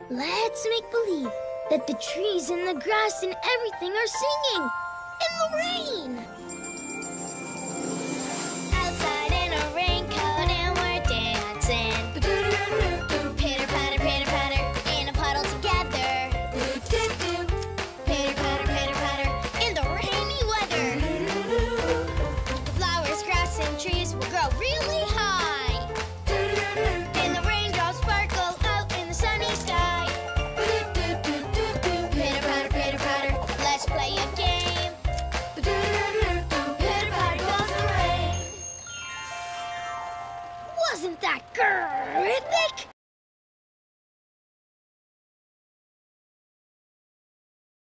Let's make believe that the trees and the grass and everything are singing in the rain. Outside in a raincoat and we're dancing.